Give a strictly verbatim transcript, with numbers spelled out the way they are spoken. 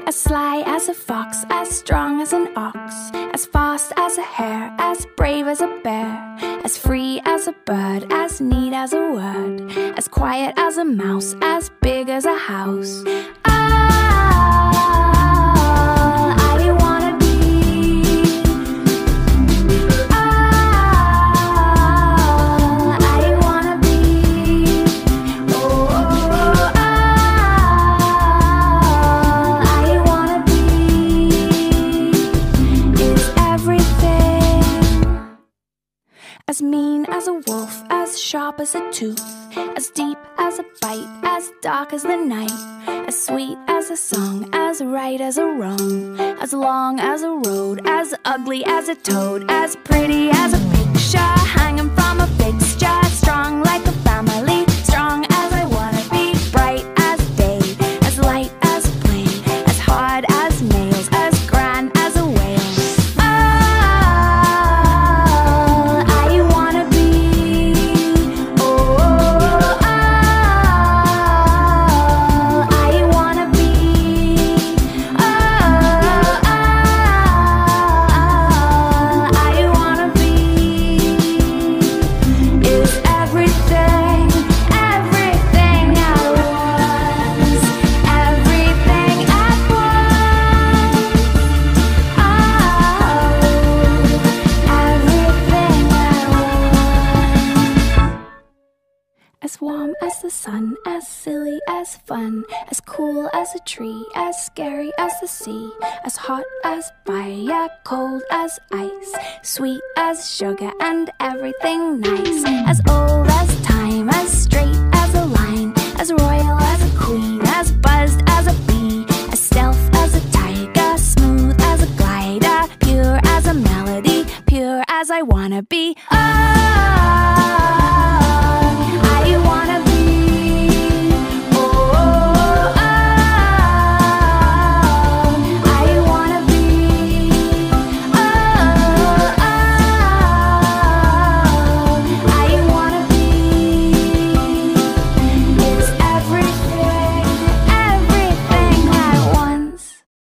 As sly as a fox, as strong as an ox, as fast as a hare, as brave as a bear, as free as a bird, as neat as a word, as quiet as a mouse, as big as a house. As mean as a wolf, as sharp as a tooth, as deep as a bite, as dark as the night, as sweet as a song, as right as a wrong, as long as a road, as ugly as a toad, as pretty as a picture hanging from a fixture, strong like a family, strong as I wanna be, bright as day, as light as a plane, as hard as nails, as grand as a whale. As warm as the sun, as silly as fun, as cool as a tree, as scary as the sea, as hot as fire, cold as ice, sweet as sugar and everything nice, as old as time, as straight as a line, as royal as a queen, as buzzed as a bee, as stealth as a tiger, smooth as a glider, pure as a melody, pure as I wanna be. Oh,